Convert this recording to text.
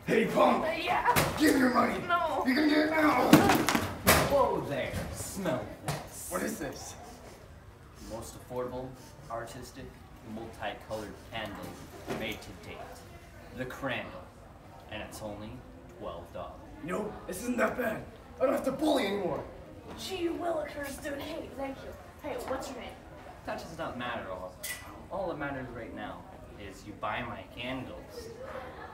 Hey, punk! Yeah. Give me your money! No. You can get it now! Whoa there, smell this. What is this? The most affordable, artistic, multicolored candle made to date. The Crandle. And it's only $12. You know, this isn't that bad. I don't have to bully anymore. Gee willikers, dude. Hey, thank you. Hey, what's your name? That does not matter all. All that matters right now is you buy my candles,